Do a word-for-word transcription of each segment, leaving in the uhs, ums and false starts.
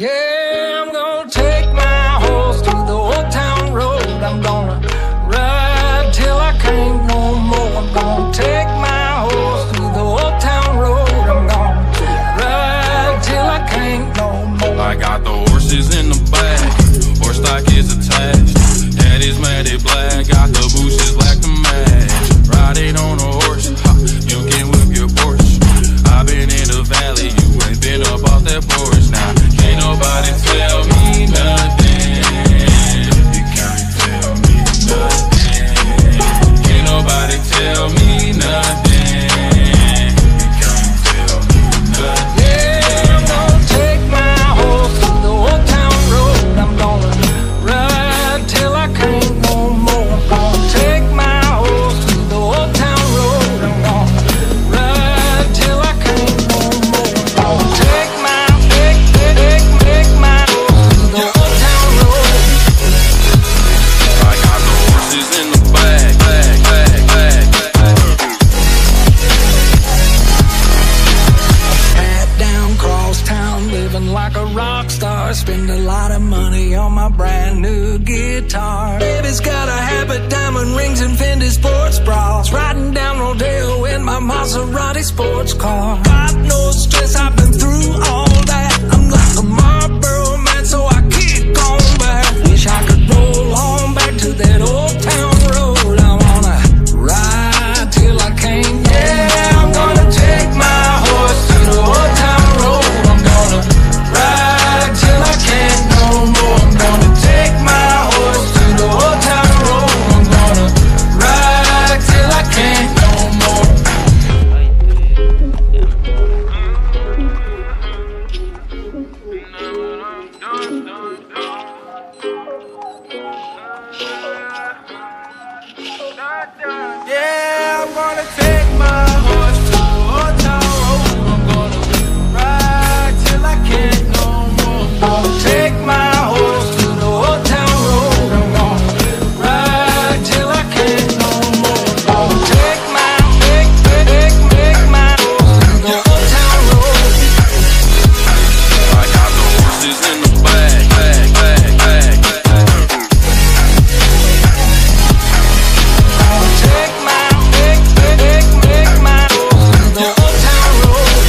Yeah, I'm gonna take my horse to the old town road. I'm gonna ride till I can't no more. I'm gonna take my horse to the old town road. I'm gonna ride till I can't no more. I got the horses in the back, horse stock is attached. Head is matted black, got the bushes black to match. Riding on a horse, ha, you can whip your Porsche. I've been in the valley, you ain't been up off that porch. Now, can't nobody tell me nothing. You can't tell me nothing. Can't nobody tell me nothing. You can't tell me nothing. Yeah, I'm gonna take my horse to the old town road. I'm gonna ride till I can't no more. I'm gonna take my horse to the old town road. I'm gonna ride till I can't no more. I'm gonna take my, take, take, take my horse to the old town road. I got the horses in the back, back, back, back, back. Hat down, cross town, living like a rock star. Spend a lot of money on my brand new guitar. Baby's got a habit, diamond rings and Fendi sports bras. Riding down Rodeo in my Maserati sports car. Got no stress, I've been through all that. I'm like a Marlboro man, so I kick on back. Wish I could roll on back to that old town road. I wanna ride till I can't. Yeah, I'm gonna take my horse to the old town road. I'm gonna ride till I can't no more. I'm gonna take my horse to the old town road. I'm gonna ride till I can't no more. Yeah, I'm gonna take my horse to the old town road. I'm gonna ride till I can't no more. I'm gonna take my horse to the old town road. I'm gonna ride till I can't no more. I'm gonna take my, take, take, take my horse to the old town road. I got the horses in the back, back, back, back, back. Gonna take my, take, take, take my horse to the old town road.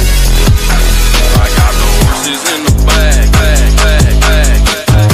I got the horses in the back, back, back, back, back.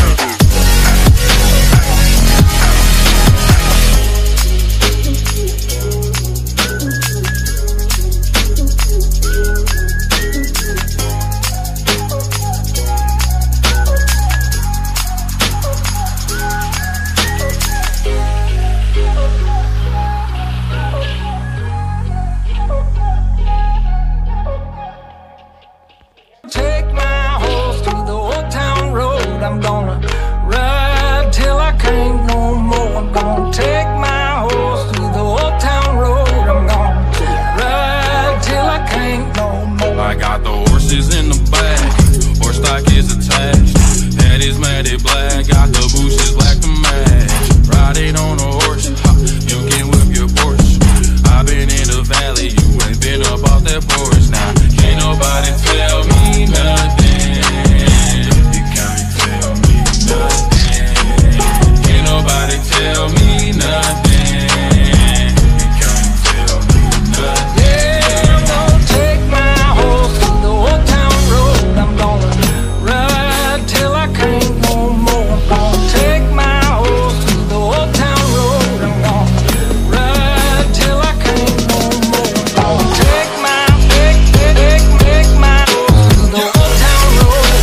Take my horse to the old town road. I'm gonna ride till I can't no more. I'm gonna take my horse to the old town road. I'm gonna ride till I can't no more. I got the horses in the back, horse stock is attached. Head is matted black, got the bushes black to match. Riding on a horse, ha, you can whip your Porsche. I've been in the valley, you ain't been up off that porch. Now, can't nobody tell me nothing. You can't tell me nothing. Can't nobody tell me nothing. You can't tell me nothing. Yeah, I'm gonna take my horse to the old town road. I'm gonna ride till I can't no more. I'm gonna take my horse to the old town road. I'm gonna ride till I can't no more. I'm gonna take my, take, take, take my horse to the old town road.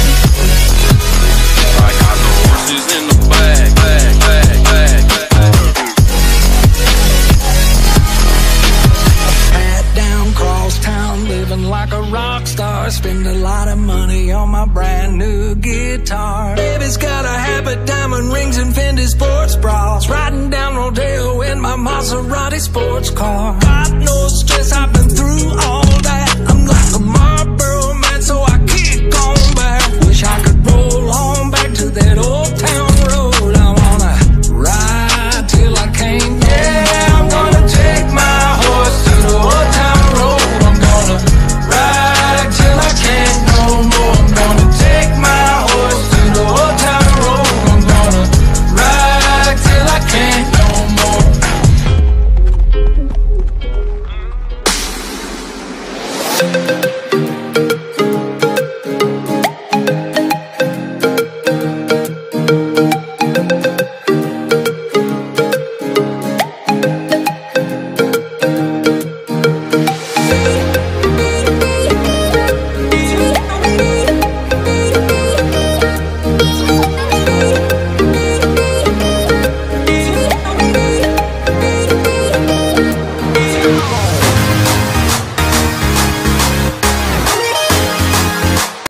I got the horses in the back, back, back, back, back. Hat down, cross town, living like a rock star. Spend a lot of money on my brand new guitar. Baby's got a habit, diamond rings and Fendi sports bras. Riding down Rodeo in my Maserati sports car. Got no stress, I